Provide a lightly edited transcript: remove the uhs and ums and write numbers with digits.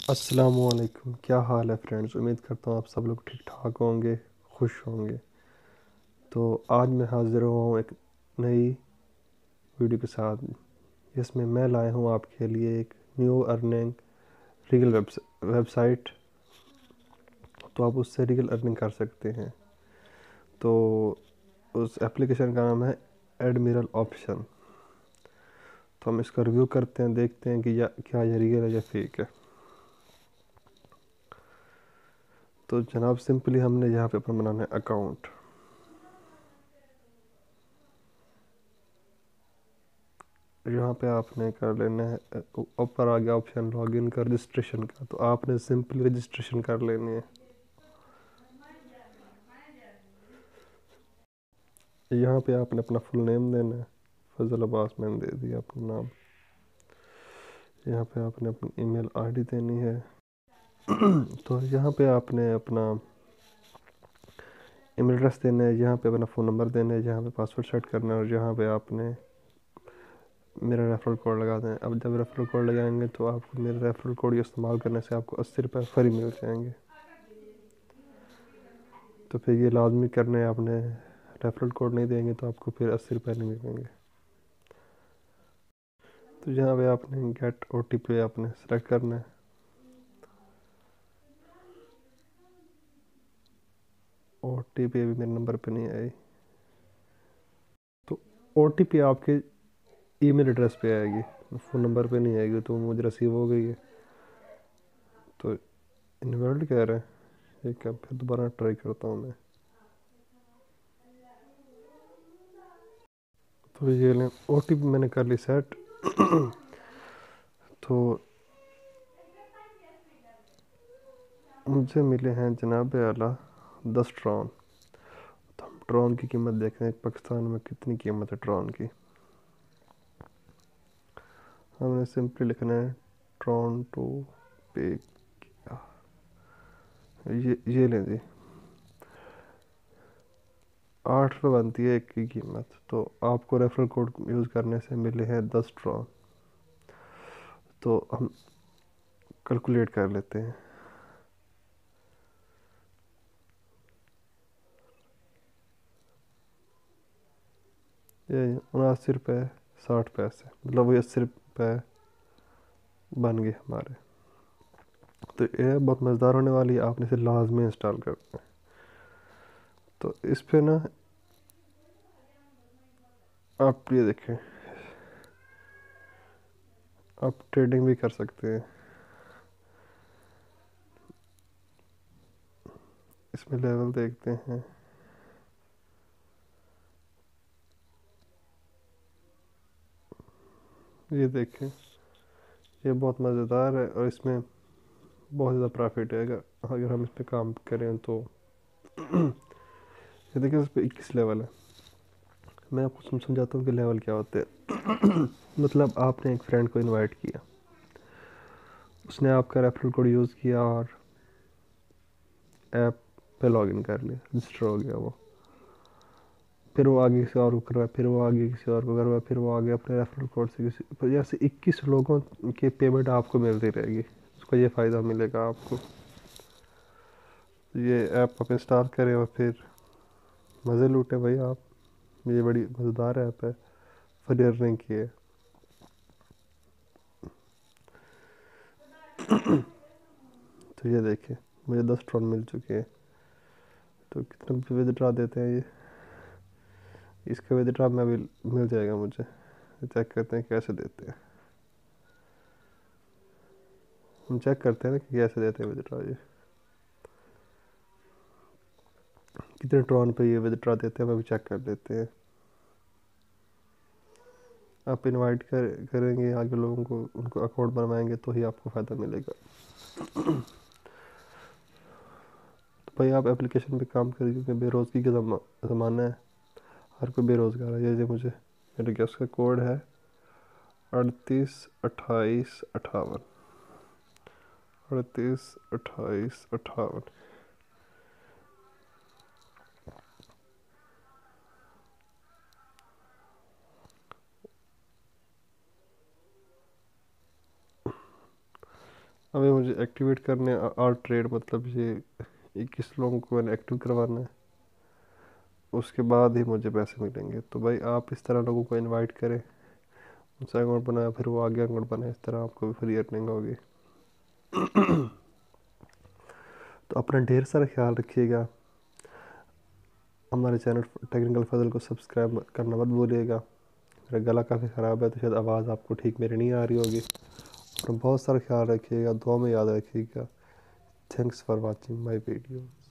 अस्सलामुअलैकुम। क्या हाल है फ्रेंड्स? उम्मीद करता हूँ आप सब लोग ठीक ठाक होंगे, खुश होंगे। तो आज मैं हाज़िर हुआ हूँ एक नई वीडियो के साथ, जिसमें मैं लाया हूँ आपके लिए एक न्यू अर्निंग रीगल वेबसाइट। तो आप उससे रीगल अर्निंग कर सकते हैं। तो उस एप्लीकेशन का नाम है एडमिरल ऑप्शन। तो हम इसका रिव्यू करते हैं, देखते हैं कि क्या ये रियल है या फेक है। तो जनाब सिंपली हमने यहाँ पे अपना बनाना है अकाउंट। यहाँ पे आपने कर लेना है, ऊपर आ गया ऑप्शन लॉगिन का, रजिस्ट्रेशन का। तो आपने सिंपली रजिस्ट्रेशन कर लेनी है। यहाँ पे आपने अपना फुल नेम देना है। फजल अब्बास मैंने दे दिया अपना नाम। यहाँ पे आपने अपनी ईमेल आईडी देनी है। तो यहाँ पे आपने अपना ईमेल एड्रेस देना है, यहाँ पे अपना फ़ोन नंबर देना है, यहाँ पे पासवर्ड सेट करना है, और यहाँ पे आपने मेरा रेफरल कोड लगा दें। अब जब रेफरल कोड लगाएंगे तो आपको मेरे रेफरल कोड इस्तेमाल करने से आपको 80 रुपये फ्री मिल जाएंगे। तो फिर ये लाजमी करना है आपने। रेफरल कोड नहीं देंगे तो आपको फिर 80 रुपये नहीं मिलेंगे। तो यहाँ पे आपने गेट OTP आपने सेलेक्ट करना है। OTP भी मेरे नंबर पे नहीं आई। तो OTP आपके ईमेल एड्रेस पे आएगी, फ़ोन नंबर पे नहीं आएगी। तो मुझे रिसीव हो गई है। तो इनवैलिड कह रहा है। ठीक है, फिर दोबारा ट्राई करता हूँ मैं। तो ये लें, OTP मैंने कर ली सेट। तो मुझे मिले हैं जनाब आला 10 ट्रॉन। तो हम ट्रॉन की कीमत देखें पाकिस्तान में कितनी कीमत है ट्रॉन की। हमने सिंपली लिखना है ट्रॉन टू पे। ये लें जी, 8 रुपये बनती है एक की कीमत। तो आपको रेफरल कोड यूज़ करने से मिले हैं 10 ट्रॉन। तो हम कैलकुलेट कर लेते हैं। ये 79 रुपये 60 पैसे, मतलब वही 80 रुपये बन गए हमारे। तो ये बहुत मज़ेदार होने वाली है, आपने इसे लाजमी इंस्टॉल करना है। तो इस पे ना आप ये देखें, आप ट्रेडिंग भी कर सकते हैं। इसमें लेवल देखते हैं। ये देखें, ये बहुत मज़ेदार है और इसमें बहुत ज़्यादा प्रॉफिट है अगर अगर हम इस पर काम करें तो। ये देखिए, इस पर 21 लेवल है। मैं आपको समझाता हूँ कि लेवल क्या होते हैं। मतलब आपने एक फ्रेंड को इनवाइट किया, उसने आपका रेफरल कोड यूज़ किया और ऐप पे लॉगिन कर लिया, रजिस्टर हो गया वो। फिर वो आगे किसी और को करवाए, फिर वो आगे किसी और को करवाए, फिर वो आगे अपने रेफरल कोड से किसी पर, जैसे 21 लोगों की पेमेंट आपको मिलती रहेगी। उसका ये फ़ायदा मिलेगा आपको। ये ऐप आप इंस्टॉल करें और फिर मज़े लूटें भाई आप। ये बड़ी मज़ेदार ऐप है, फ्री अर्निंग की है। तो ये देखें, मुझे 10 ट्रॉन मिल चुके हैं। तो कितने विदड्रा देते हैं ये? इसका विदड्रा में अभी मिल जाएगा मुझे। चेक करते हैं कैसे देते हैं। हम चेक करते हैं ना कि कैसे देते हैं विदड्रा। ये कितने ट्रॉन पे ये विदड्रा देते हैं, हम अभी चेक कर लेते हैं। आप इनवाइट करेंगे आगे लोगों को, उनको अकाउंट बनवाएंगे तो ही आपको फ़ायदा मिलेगा। तो भाई आप एप्लीकेशन पे काम करिए, क्योंकि बेरोज़गी का ज़माना है। हर कोई बेरोज़गार है। ये मुझे मेरे गैस का कोड है 38 28 58। 38 28 58। अभी मुझे एक्टिवेट करने आर ट्रेड, मतलब ये 21 लोगों को मैंने एक्टिव करवाना है, उसके बाद ही मुझे पैसे मिलेंगे। तो भाई आप इस तरह लोगों को इनवाइट करें, उनसे अकाउंट बनाया, फिर वो आगे अकाउंट बनाए, इस तरह आपको भी फ्री अर्निंग होगी। तो अपना ढेर सारा ख्याल रखिएगा। हमारे चैनल टेक्निकल फजल को सब्सक्राइब करना मत भूलिएगा। मेरा गला काफ़ी ख़राब है तो शायद आवाज़ आपको ठीक मेरी नहीं आ रही होगी। और बहुत सारा ख्याल रखिएगा, दुआ में याद रखिएगा। Thanks for watching my video.